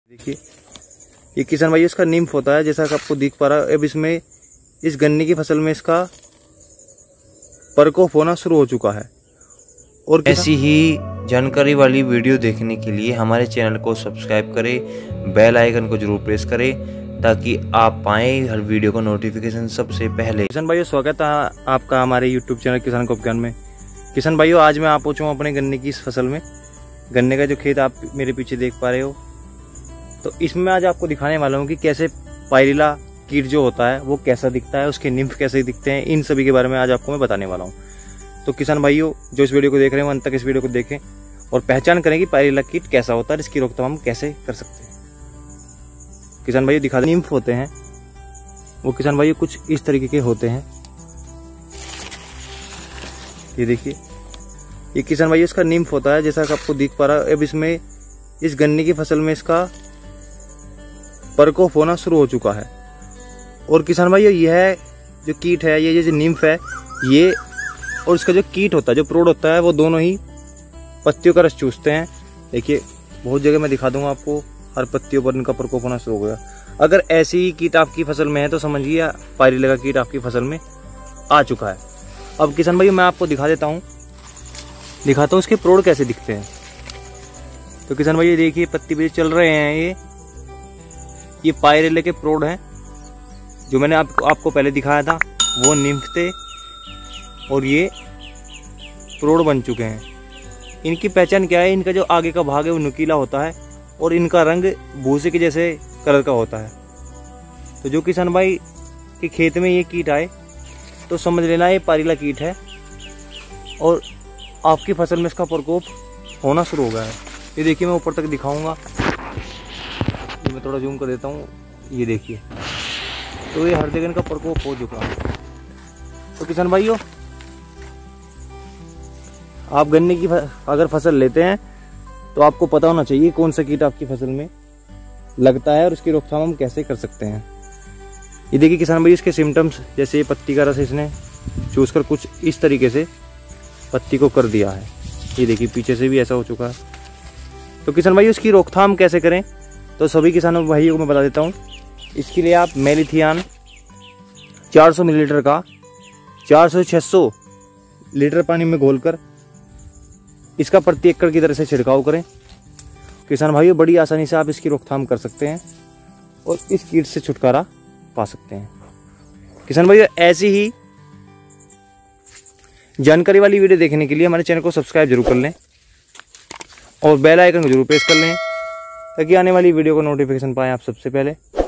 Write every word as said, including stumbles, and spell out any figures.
देखिए ये किसान भाई इसका नीम होता है, जैसा कि आपको दिख पा रहा है। अब इसमें इस गन्ने की फसल में इसका प्रकोप होना शुरू हो चुका है। और ऐसी ही जानकारी वाली वीडियो देखने के लिए हमारे चैनल को सब्सक्राइब करें, बेल आइकन को जरूर प्रेस करें ताकि आप पाएं हर वीडियो का नोटिफिकेशन सबसे पहले। किसान भाइयों, स्वागत है आपका हमारे यूट्यूब चैनल किसान को ज्ञान में। किसान भाइयों, आज मैं आ पहुंचा हूँ अपने गन्ने की इस फसल में। गन्ने का जो खेत आप मेरे पीछे देख पा रहे हो, तो इसमें आज आपको दिखाने वाला हूँ कि कैसे पायरिला कीट जो होता है वो कैसा दिखता है, उसके निम्फ कैसे दिखते हैं, इन सभी के बारे में आज आपको मैं बताने वाला हूँ। तो किसान भाइयों जो इस वीडियो को देख रहे हैं, अंत तक इस वीडियो को देखें और पहचान करें कि पायरिला कीट कैसा होता है, इसकी रोकथाम हम कैसे कर सकते हैं। किसान भाइयों दिखा, निम्फ होते हैं वो किसान भाइयों कुछ इस तरीके के होते हैं। ये देखिए, ये किसान भाइयों इसका निम्फ होता है, जैसा कि आपको दिख पा रहा है। अब इसमें इस गन्ने की फसल में इसका प्रकोप होना शुरू हो चुका है। और किसान भाइयों यह जो कीट है, ये जो निम्फ है, ये और इसका जो कीट होता है, जो प्रोड होता है, वो दोनों ही पत्तियों का रस चूसते हैं। देखिए बहुत जगह मैं दिखा दूंगा आपको, हर पत्तियों पर इनका प्रकोप होना शुरू हो गया। अगर ऐसी ही कीट आपकी फसल में है तो समझिए पायरिला का कीट आपकी फसल में आ चुका है। अब किसान भाइयों मैं आपको दिखा देता हूँ, दिखाता हूँ इसके प्रोड कैसे दिखते हैं। तो किसान भाई देखिए पत्ती पे चल रहे हैं, ये ये पायरिले के प्रोड हैं जो मैंने आपको आपको पहले दिखाया था, वो निम्फ थे और ये प्रोड बन चुके हैं। इनकी पहचान क्या है, इनका जो आगे का भाग है वो नुकीला होता है और इनका रंग भूसे के जैसे कलर का होता है। तो जो किसान भाई के खेत में ये कीट आए तो समझ लेना ये पायरिला कीट है और आपकी फसल में इसका प्रकोप होना शुरू हो गया है। ये देखिए मैं ऊपर तक दिखाऊंगा, ये मैं थोड़ा जूम कर देता हूँ। ये देखिए, तो ये हर जगह इनका प्रकोप हो चुका है। तो किसान भाइयों, आप गन्ने की अगर फसल लेते हैं तो आपको पता होना चाहिए कौन सा कीट आपकी फसल में लगता है और उसकी रोकथाम हम कैसे कर सकते हैं। ये देखिए किसान भाई इसके सिम्टम्स, जैसे ये पत्ती का रस इसने चूस कर कुछ इस तरीके से पत्ती को कर दिया है। ये देखिए पीछे से भी ऐसा हो चुका है। तो किसान भाई उसकी रोकथाम कैसे करें, तो सभी किसानों भाइयों को मैं बता देता हूँ। इसके लिए आप मेलिथियान चार सौ मिलीलीटर का चार सौ छह सौ लीटर पानी में घोलकर इसका प्रति एकड़ की तरह से छिड़काव करें। किसान भाइयों बड़ी आसानी से आप इसकी रोकथाम कर सकते हैं और इस कीट से छुटकारा पा सकते हैं। किसान भाइयों ऐसी ही जानकारी वाली वीडियो देखने के लिए हमारे चैनल को सब्सक्राइब जरूर कर लें और बेल आइकन को जरूर प्रेस कर लें ताकि आने वाली वीडियो का नोटिफिकेशन पाएं आप सबसे पहले।